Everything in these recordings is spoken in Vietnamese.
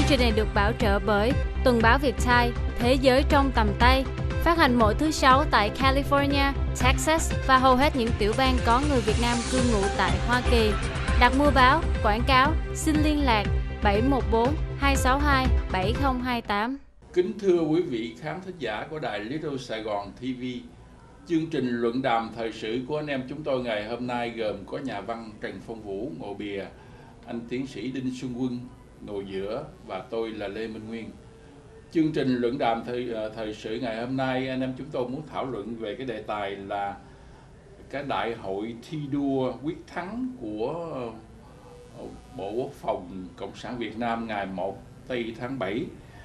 trình này được bảo trợ bởi Tuần báo Việt Time, Thế giới trong tầm tay, phát hành mỗi thứ Sáu tại California, Texas và hầu hết những tiểu bang có người Việt Nam cư ngụ tại Hoa Kỳ. Đặt mua báo, quảng cáo, xin liên lạc 714 262 7028. Kính thưa quý vị khán thính giả của đài Little Sài Gòn TV, chương trình luận đàm thời sự của anh em chúng tôi ngày hôm nay gồm có nhà văn Trần Phong Vũ ngồi bìa, anh tiến sĩ Đinh Xuân Quân ngồi giữa và tôi là Lê Minh Nguyên. Chương trình luận đàm thời sự ngày hôm nay anh em chúng tôi muốn thảo luận về cái đề tài là cái đại hội thi đua quyết thắng của Bộ Quốc phòng Cộng sản Việt Nam ngày 1 tây tháng 7.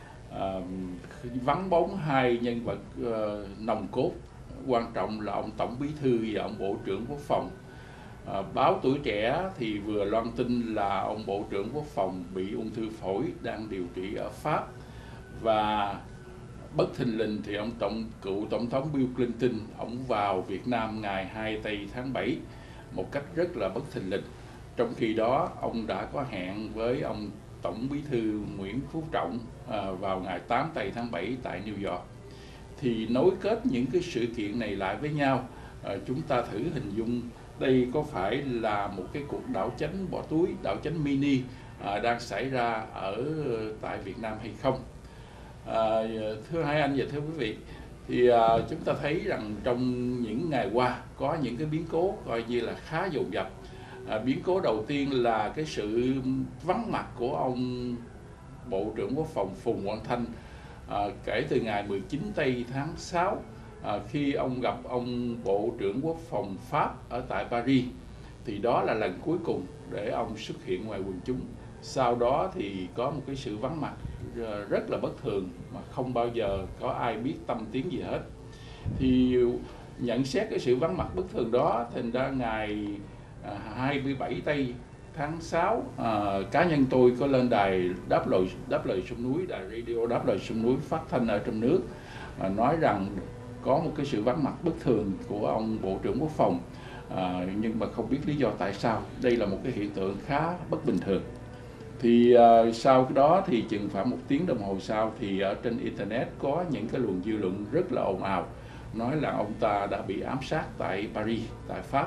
Vắng bóng hai nhân vật nòng cốt quan trọng là ông Tổng Bí thư và ông Bộ trưởng Quốc phòng. Báo Tuổi Trẻ thì vừa loan tin là ông Bộ trưởng Quốc phòng bị ung thư phổi đang điều trị ở Pháp, và bất thình lình thì cựu Tổng thống Bill Clinton ông vào Việt Nam ngày 2 tây tháng 7 một cách rất là bất thình lình. Trong khi đó ông đã có hẹn với ông Tổng Bí thư Nguyễn Phú Trọng vào ngày 8 tây tháng 7 tại New York. Thì nối kết những cái sự kiện này lại với nhau, chúng ta thử hình dung đây có phải là một cái cuộc đảo chánh bỏ túi, đảo chánh mini đang xảy ra tại Việt Nam hay không? Thưa hai anh và thưa quý vị, thì chúng ta thấy rằng trong những ngày qua có những cái biến cố coi như là khá dồn dập. Biến cố đầu tiên là cái sự vắng mặt của ông Bộ trưởng Quốc phòng Phùng Quang Thanh kể từ ngày 19 tây tháng 6 khi ông gặp ông Bộ trưởng Quốc phòng Pháp ở tại Paris. Thì đó là lần cuối cùng để ông xuất hiện ngoài quần chúng. Sau đó thì có một cái sự vắng mặt rất là bất thường mà không bao giờ có ai biết tâm tiếng gì hết. Thì nhận xét cái sự vắng mặt bất thường đó, thành ra ngày 27 tây tháng 6 cá nhân tôi có lên đài đáp lời sông núi, đài radio đáp lời sông núi phát thanh ở trong nước, nói rằng có một cái sự vắng mặt bất thường của ông Bộ trưởng Quốc phòng, nhưng mà không biết lý do tại sao. Đây là một cái hiện tượng khá bất bình thường. Thì sau cái đó thì chừng khoảng 1 tiếng đồng hồ sau thì ở trên internet có những cái luồng dư luận rất là ồn ào nói là ông ta đã bị ám sát tại Paris, tại Pháp.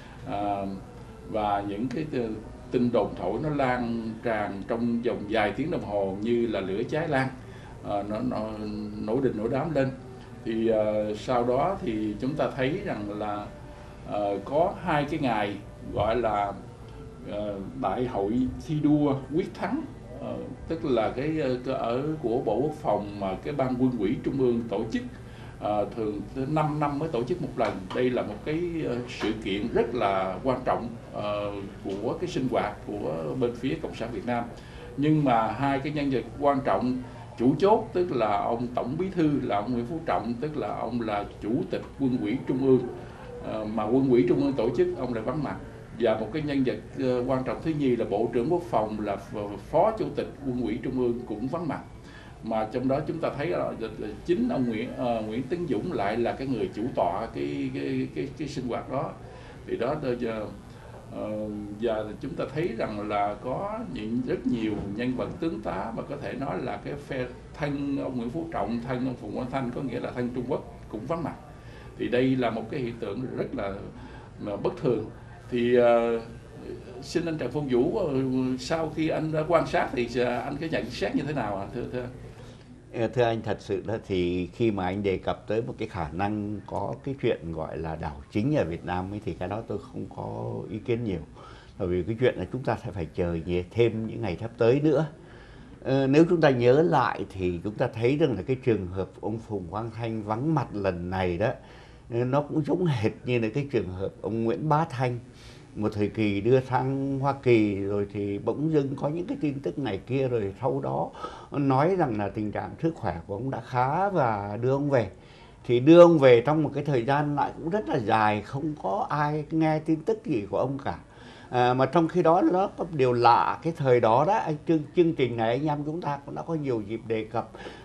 Và những cái tin đồn thổi nó lan tràn trong vòng vài tiếng đồng hồ như là lửa cháy lan, nó nổi đình nổi đám lên. Thì sau đó thì chúng ta thấy rằng là có hai cái ngày gọi là đại hội thi đua quyết thắng, tức là cái ở của Bộ Quốc phòng mà cái ban quân ủy trung ương tổ chức, thường 5 năm mới tổ chức một lần. Đây là một cái sự kiện rất là quan trọng của cái sinh hoạt của bên phía Cộng sản Việt Nam. Nhưng mà hai cái nhân vật quan trọng chủ chốt, tức là ông Tổng Bí thư là ông Nguyễn Phú Trọng, tức là ông là chủ tịch quân ủy trung ương, mà quân ủy trung ương tổ chức ông lại vắng mặt. Và một cái nhân vật quan trọng thứ nhì là Bộ trưởng Quốc phòng là phó chủ tịch quân ủy trung ương cũng vắng mặt. Mà trong đó chúng ta thấy là chính ông Nguyễn Tấn Dũng lại là cái người chủ tọa cái sinh hoạt đó. Thì đó và chúng ta thấy rằng là có rất nhiều nhân vật tướng tá mà có thể nói là cái phe thân ông Nguyễn Phú Trọng, thân ông Phùng Quang Thanh, có nghĩa là thân Trung Quốc cũng vắng mặt. Thì đây là một cái hiện tượng rất là bất thường. Thì xin anh Trần Phong Vũ, sau khi anh đã quan sát thì anh có nhận xét như thế nào ạ? Thưa anh, thật sự là thì khi mà anh đề cập tới một cái khả năng có cái chuyện gọi là đảo chính ở Việt Nam ấy, thì cái đó tôi không có ý kiến nhiều. Bởi vì cái chuyện là chúng ta sẽ phải chờ thêm những ngày sắp tới nữa. Nếu chúng ta nhớ lại thì chúng ta thấy rằng là cái trường hợp ông Phùng Quang Thanh vắng mặt lần này đó, nó cũng giống hệt như là cái trường hợp ông Nguyễn Bá Thanh một thời kỳ đưa sang Hoa Kỳ, rồi thì bỗng dưng có những cái tin tức này kia, rồi sau đó nói rằng là tình trạng sức khỏe của ông đã khá và đưa ông về. Thì đưa ông về trong một cái thời gian lại cũng rất là dài, không có ai nghe tin tức gì của ông cả. Mà trong khi đó nó có điều lạ, cái thời đó đó chương trình này anh em chúng ta cũng đã có nhiều dịp đề cập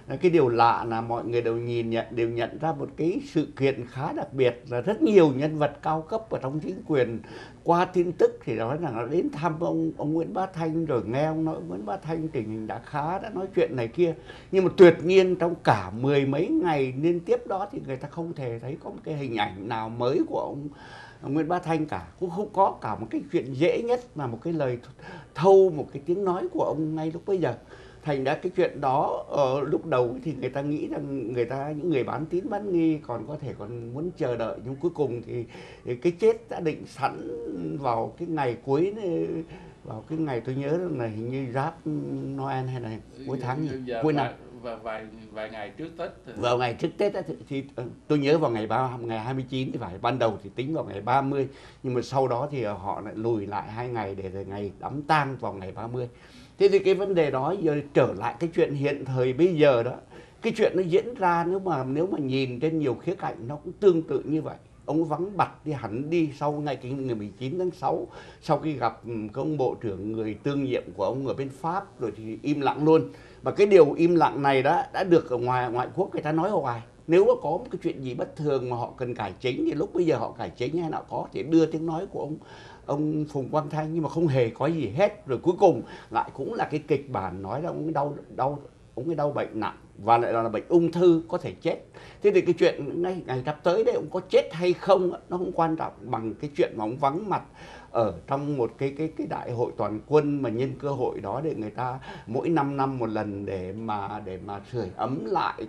Cái điều lạ là mọi người đều nhận ra một cái sự kiện khá đặc biệt là rất nhiều nhân vật cao cấp ở trong chính quyền qua tin tức thì nói rằng là đến thăm ông Nguyễn Bá Thanh, rồi nghe ông nói Nguyễn Bá Thanh tình hình đã khá, đã nói chuyện này kia, nhưng mà tuyệt nhiên trong cả 10 mấy ngày liên tiếp đó thì người ta không thể thấy có một cái hình ảnh nào mới của ông Nguyễn Bá Thanh cả, cũng không có cả một cái chuyện dễ nhất là một cái lời thâu, một cái tiếng nói của ông ngay lúc bây giờ. Thành ra cái chuyện đó lúc đầu thì người ta nghĩ rằng những người bán tín bán nghi còn có thể còn muốn chờ đợi, nhưng cuối cùng thì cái chết đã định sẵn vào cái ngày cuối, vào cái ngày tôi nhớ là hình như giáp Noel hay là cuối tháng cuối năm, và vài ngày trước Tết. Vào ngày trước Tết thì tôi nhớ vào ngày 29 thì phải, ban đầu thì tính vào ngày 30, nhưng mà sau đó thì họ lại lùi lại 2 ngày để rồi ngày đám tang vào ngày 30. Thế thì cái vấn đề đó giờ trở lại cái chuyện hiện thời bây giờ đó, cái chuyện nó diễn ra nếu mà nhìn trên nhiều khía cạnh nó cũng tương tự như vậy. Ông vắng mặt đi hẳn đi sau ngày 19 tháng 6, sau khi gặp cái ông bộ trưởng người tương nhiệm của ông ở bên Pháp rồi thì im lặng luôn. Và cái điều im lặng này đã được ở ngoại quốc người ta nói hoài. Nếu mà có một cái chuyện gì bất thường mà họ cần cải chính thì lúc bây giờ họ cải chính hay nào có thể đưa tiếng nói của ông Phùng Quang Thanh, nhưng mà không hề có gì hết. Rồi cuối cùng lại cũng là cái kịch bản nói là ông ấy đau bệnh nặng và lại là bệnh ung thư, có thể chết. Thế thì cái chuyện ngày sắp tới đấy ông có chết hay không nó không quan trọng bằng cái chuyện mà ông vắng mặt ở trong một cái đại hội toàn quân, mà nhân cơ hội đó để người ta mỗi 5 năm một lần để mà sưởi ấm lại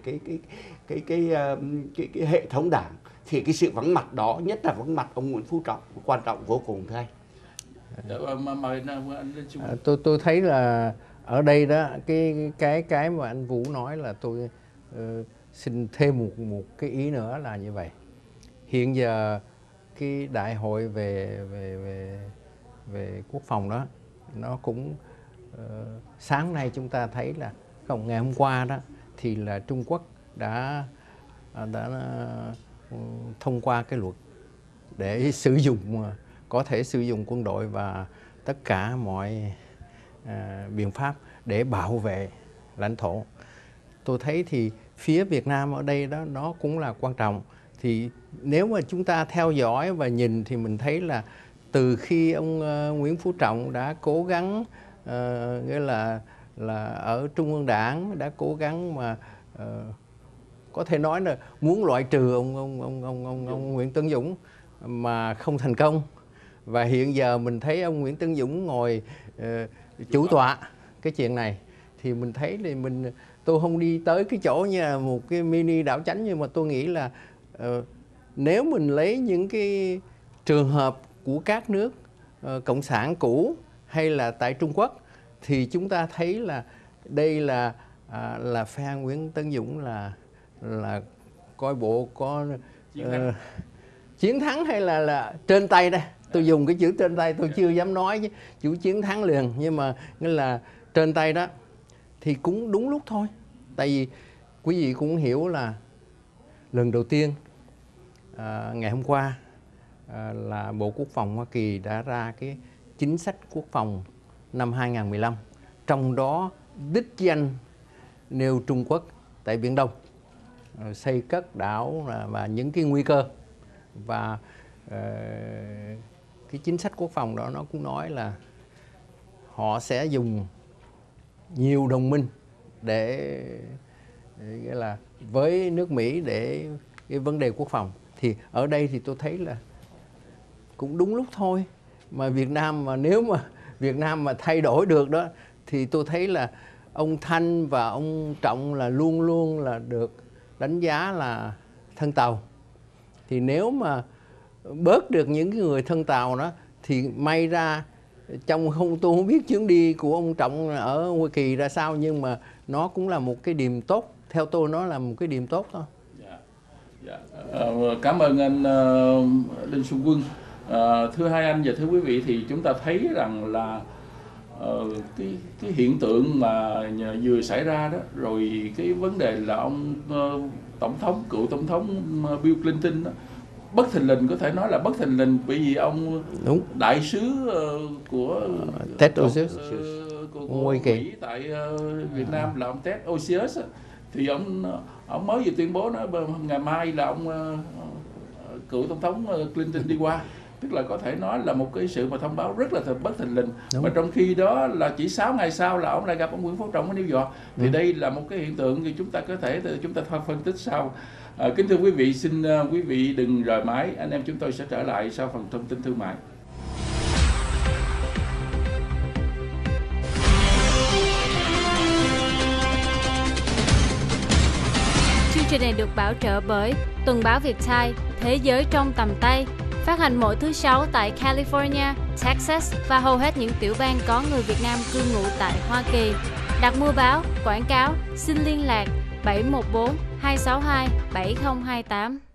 cái hệ thống đảng, thì cái sự vắng mặt đó, nhất là vắng mặt ông Nguyễn Phú Trọng, quan trọng vô cùng thưa anh. Tôi thấy là ở đây đó cái mà anh Vũ nói là tôi xin thêm một cái ý nữa là như vậy. Hiện giờ cái đại hội về quốc phòng đó nó cũng sáng nay chúng ta thấy là ngày hôm qua đó thì là Trung Quốc đã thông qua cái luật để có thể sử dụng quân đội và tất cả mọi biện pháp để bảo vệ lãnh thổ. Tôi thấy thì phía Việt Nam ở đây đó nó cũng là quan trọng. Thì nếu mà chúng ta theo dõi và nhìn thì mình thấy là từ khi ông Nguyễn Phú Trọng đã cố gắng nghĩa là ở Trung ương Đảng đã cố gắng mà có thể nói là muốn loại trừ ông Nguyễn Tấn Dũng mà không thành công. Và hiện giờ mình thấy ông Nguyễn Tấn Dũng ngồi chủ tọa cái chuyện này, thì mình thấy thì tôi không đi tới cái chỗ như là một cái mini đảo chánh, nhưng mà tôi nghĩ là nếu mình lấy những cái trường hợp của các nước cộng sản cũ hay là tại Trung Quốc thì chúng ta thấy là đây là phe Nguyễn Tấn Dũng là coi bộ có chiến thắng hay là trên tay đây. Tôi dùng cái chữ trên tay, tôi chưa dám nói chứ chữ chiến thắng liền, nhưng mà nghĩa là trên tay đó thì cũng đúng lúc thôi. Tại vì quý vị cũng hiểu là lần đầu tiên ngày hôm qua là Bộ Quốc phòng Hoa Kỳ đã ra cái chính sách quốc phòng năm 2015, trong đó đích danh nêu Trung Quốc tại Biển Đông, xây cất đảo và những cái nguy cơ. Và cái chính sách quốc phòng đó nó cũng nói là họ sẽ dùng nhiều đồng minh để nghĩa là với nước Mỹ để cái vấn đề quốc phòng. Thì ở đây thì tôi thấy là cũng đúng lúc thôi. Mà Việt Nam mà nếu mà Việt Nam mà thay đổi được đó thì tôi thấy là ông Thanh và ông Trọng là luôn luôn là được đánh giá là thân Tàu. Thì nếu mà bớt được những cái người thân Tàu đó thì may ra tôi không biết chuyến đi của ông Trọng ở Hoa Kỳ ra sao, nhưng mà nó cũng là một cái điểm tốt. Theo tôi nó là một cái điểm tốt thôi. Cảm ơn anh Đinh Xuân Quân. Thưa hai anh và thưa quý vị, thì chúng ta thấy rằng là cái hiện tượng mà vừa xảy ra đó, rồi cái vấn đề là ông cựu tổng thống Bill Clinton đó, bất thình lình, có thể nói là bất thình lình, bởi vì ông đại sứ của Ted Osius của Mỹ tại Việt Nam là ông Ted Osius thì ông mới vừa tuyên bố nói ngày mai là ông cựu tổng thống Clinton đi qua, tức là có thể nói là một cái sự mà thông báo rất là bất thình lình. Mà trong khi đó là chỉ 6 ngày sau là ông lại gặp ông Nguyễn Phú Trọng ở New York. Thì đây là một cái hiện tượng thì chúng ta có thể phân tích sau. Kính thưa quý vị, xin quý vị đừng rời máy, anh em chúng tôi sẽ trở lại sau phần thông tin thương mại. Chương trình này được bảo trợ bởi Tuần báo Vietchai, Thế giới trong tầm tay, phát hành mỗi thứ Sáu tại California, Texas và hầu hết những tiểu bang có người Việt Nam cư ngụ tại Hoa Kỳ. Đặt mua báo, quảng cáo, xin liên lạc 714 262 7028.